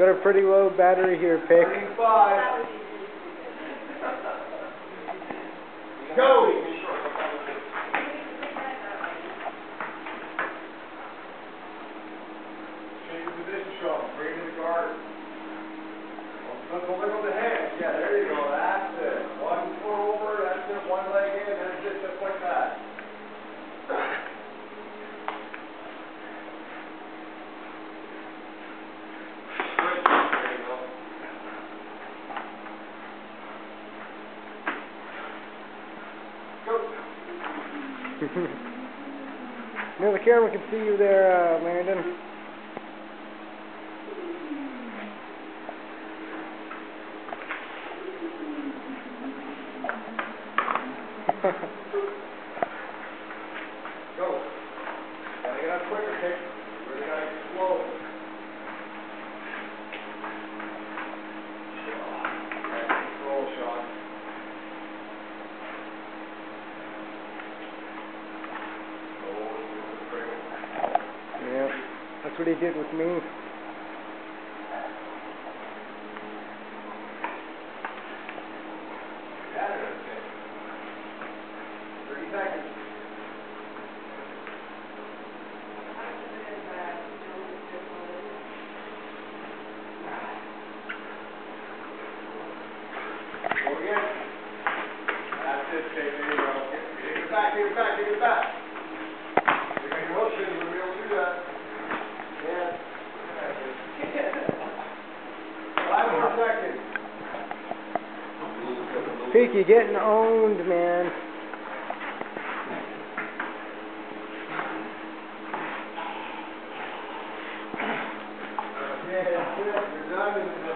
Got a pretty low battery here, Pick. 35. Go! Change the position, Sean. Bring it in the guard. Don't look on the hand. Yeah, there you go. That's it. One foot over. That's it. One leg in. That's it. Just like that. No, the camera can see you there, Landon. Go. Gotta get up quicker, Pick. Really gotta get slow. Control, Sean. Yeah, that's what he did with me. Yeah, 30 seconds. Go again. That's it, Pick. There you go. Get it back, get it back, get it back. You're going to motion, you're going to be able to do that. Yeah. 5 more seconds. Pick, you're getting owned, man. Yeah, that's it. You're done.